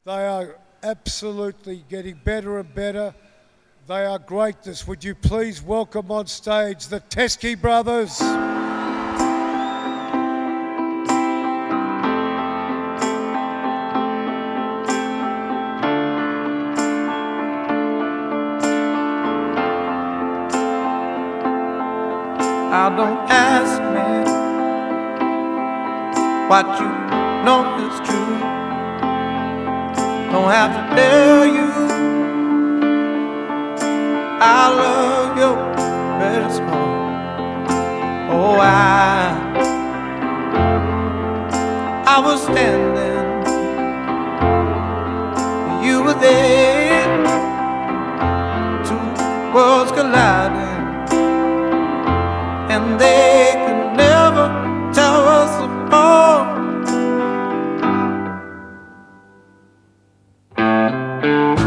They are absolutely getting better and better. They are greatness. Would you please welcome on stage the Teskey brothers? Now don't ask me what you know is true. Don't have to tell you I love your precious heart. Oh, I was standing, you were there, two worlds colliding, and they could never tear us apart.